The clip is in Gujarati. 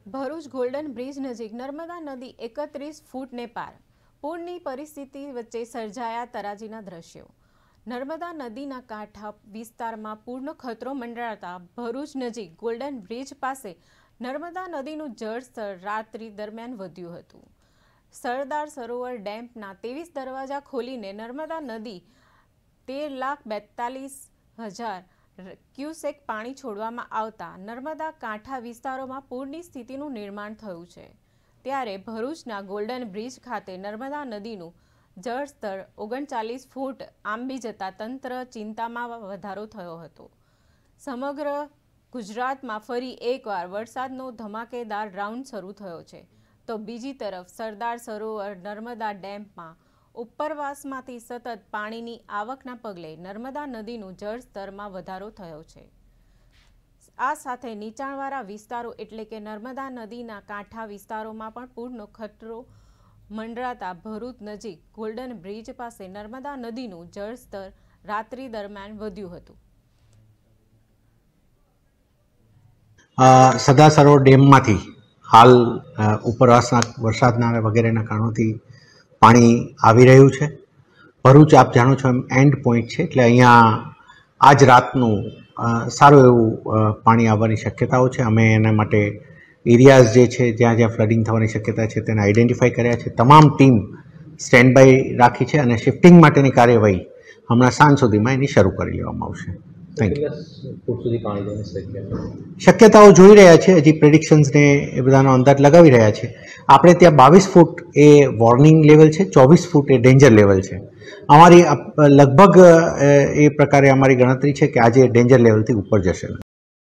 ભરૂચ ગોલ્ડન બ્રિજ નજીક નર્મદા નદી 31 ફૂટને પાર. પૂરની પરિસ્થિતિ વચ્ચે સર્જાયા તરાજીના દ્રશ્યો. નર્મદા નદીના કાંઠા વિસ્તારમાં પૂરનો ખતરો મંડરાતા ભરૂચ નજીક ગોલ્ડન બ્રિજ પાસે નર્મદા નદીનું જળસ્તર રાત્રિ દરમિયાન વધ્યું હતું. સરદાર સરોવર ડેમના 23 દરવાજા ખોલીને નર્મદા નદી 13,42,000 ક્યુસેક પાણી છોડવામાં આવતા નર્મદા કાંઠા વિસ્તારોમાં પૂરની સ્થિતિનું નિર્માણ થયું છે. ત્યારે ભરૂચના ગોલ્ડન બ્રિજ ખાતે નર્મદા નદીનું જળસ્તર 39 ફૂટ આંબી જતા તંત્ર ચિંતામાં વધારો થયો હતો. સમગ્ર ગુજરાતમાં ફરી એકવાર વરસાદનો ધમાકેદાર રાઉન્ડ શરૂ થયો છે, તો બીજી તરફ સરદાર સરોવર નર્મદા ડેમમાં ઉપરવાસમાંથી સતત પાણીની આવકના પગલે નર્મદા નદીનું જળસ્તરમાં વધારો થયો છે. આ સાથે નીચાણવાળા વિસ્તારો એટલે કે નર્મદા નદીના કાંઠા વિસ્તારોમાં પણ પૂરનો ખતરો મંડરાતા ભરૂચ નજીક ગોલ્ડન બ્રિજ પાસે નર્મદા નદીનું જળસ્તર રાત્રિ દરમિયાન વધ્યું હતું. સરદાર સરોવર ડેમમાંથી હાલ ઉપરવાસના વરસાદના વગેરેના કારણોથી પાણી આવી રહ્યું છે. ભરૂચ આપ જાણો છો એમ એન્ડ પોઈન્ટ છે, એટલે અહીંયા આજ રાતનું સારું એવું પાણી આવવાની શક્યતાઓ છે. અમે એના માટે એરિયાઝ જે છે જ્યાં જ્યાં ફ્લડિંગ થવાની શક્યતા છે તેને આઈડેન્ટિફાઈ કર્યા છે. તમામ ટીમ સ્ટેન્ડ બાય રાખી છે અને શિફ્ટિંગ માટેની કાર્યવાહી હમણાં સાંજ સુધીમાં એની શરૂ કરી લેવામાં આવશે. Thank you. શક્યતાઓ જોઈ રહ્યા છે, હજી પ્રેડિક્શન્સને એ બધાનો અંદાજ લગાવી રહ્યા છે. આપણે ત્યાં 22 ફૂટ એ વોર્નિંગ લેવલ છે, 24 ફૂટ એ ડેન્જર લેવલ છે. અમારી લગભગ એ પ્રકારે અમારી ગણતરી છે કે આજે ડેન્જર લેવલથી ઉપર જશે.